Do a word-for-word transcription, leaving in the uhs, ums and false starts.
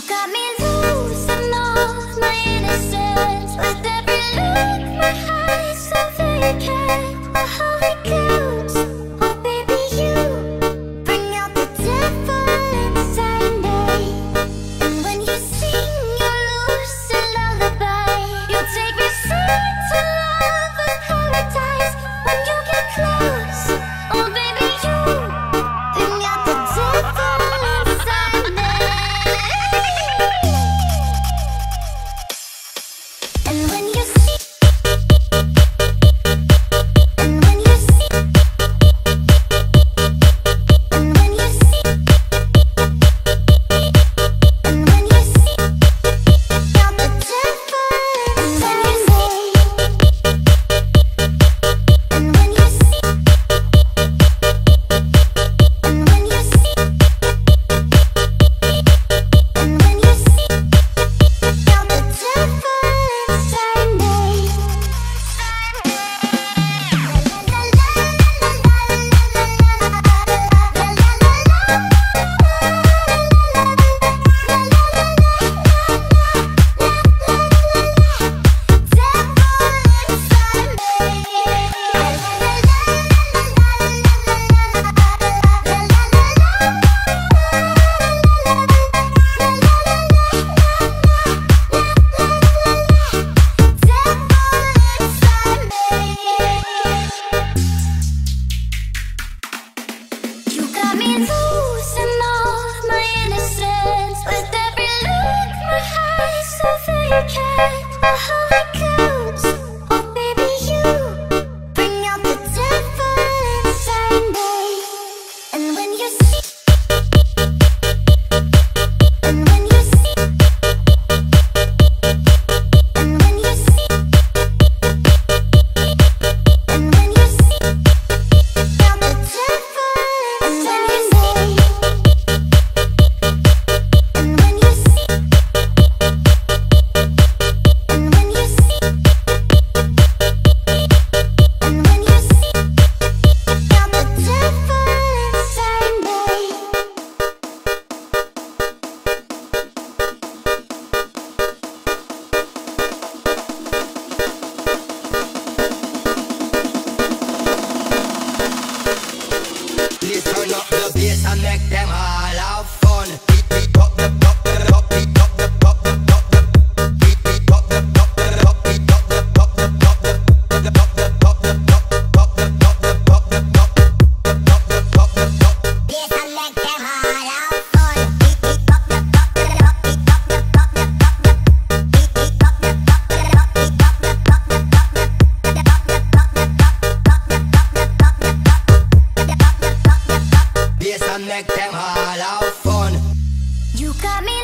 got me losing all my innocence. With every look, my eyes so vacant. My heart goes, oh baby, you bring out the devil inside me. And when you sing your lucid lullaby, you take me straight to love and paradise. When you get close, oh baby, you bring out the devil inside me. And when you see, and when you see, and when you see, and when you see, now the devil inside me. And when you see, and when you see, and when you see, now the devil inside me. You got me losing all my innocence. With every look, my eyes so vacant. My heart goes, oh baby, you bring out the devil inside me. And when you see, and when you see, and when you see, and when you see, now the devil inside me. And when you see, and when you see, and when you see, now the devil inside me. Please turn up the bass and make them all have fun. Beat, beat up the up the up, beat up the up the up the beat, beat up the up the up, beat up the up the up the the up the up the up the up the up the up the up the up the up the up. Bass and make them all have fun. Beat, beat up the up the up, beat up the up the up the beat, beat up the up the up, beat up the up the up the the up the up the up the up the up the up the up the up the. Bass and make them all have fun. You got me